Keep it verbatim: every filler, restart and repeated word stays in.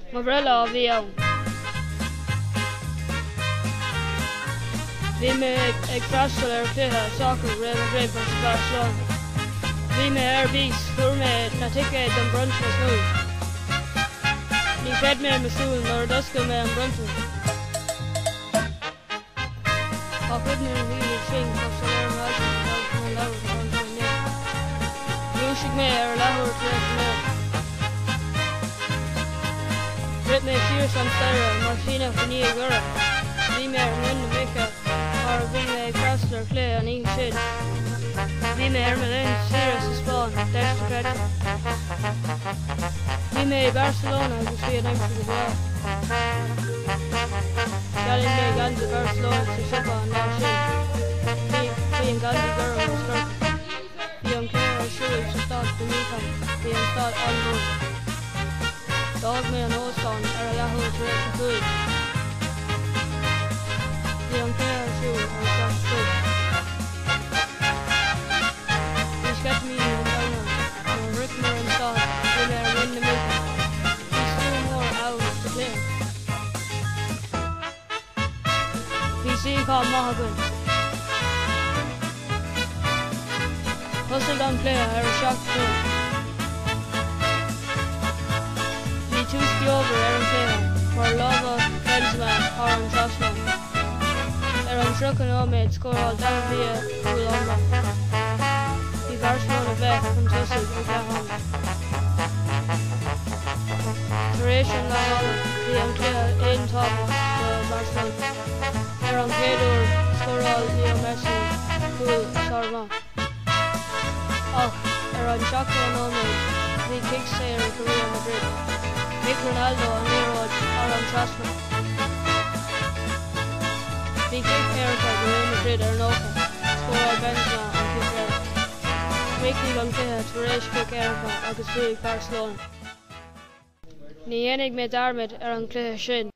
Marilla a bhí ann. Bhí mé ag freastal ar cluiche soccer raibh a bhréib ar sa Barcelona. Bhí mé ar bís fuair mé na ticket don brunch na snúil. Ní fed mé masúil nóair doscail mé an brunchú. Tá cuid mé an bhíle sin costal ar an ráilteann an leabhar an bhainne. Dúisigh mé ar a leabhar tar éis mé. Rith mé siar san staire mar fine faní a gura. Bhí mé ar an Rinne mice mar bhí mé ag freastal ar clé an ihe sin. Bhí mé ar Malin siar sa Spáin deiste creidte. Bhí mé i Barcelona agus bhí an aimsir go bhá. Galinn mé gandhi Barcelona sa siopa an lá sin. Bhí an gandhi gura an scrut. Bhí an céir ar siúil sa stad Dominicán. Bhí an stad Anmór. Dág mé an óstán ar a leathúil tar éis a chuaig. Bhí an céir ar siúil ar stad Scrut. Bhí sceit mí an daine nó ric mar an stad bhí mé ar Rinne mice. Bhí stúil mór amhras sa cléir. Bhí síocháil maithagúin. Thosail an cléir ar a seacht dúin. Bhí túsci over ar an cléir mar lábha Benzema ar an trasna. Ar an srucan óméid scóráil dá bhí a bhfuil ionra. Bhí Barcelona bheith chun tosaigh ag leathan. Tar éis an leathála bhí an cléir aon tábhacht do Barcelona. Ar an chéadúr scóráil Leo Messi bhfuil Sarma. Ach ar an seachtú an óméid bhí kicksair go Real Madrid. Mick Ronaldo an éróid ar an trasna. Bhí kick Erica go Real Madrid ar nócha, scóráil Benzema an kick Erica. Mickigh an cluiche tar éis kick Erica agus bhuaigh Barcelona. Ní dhéanamh mé d'armid ar an cluiche sin.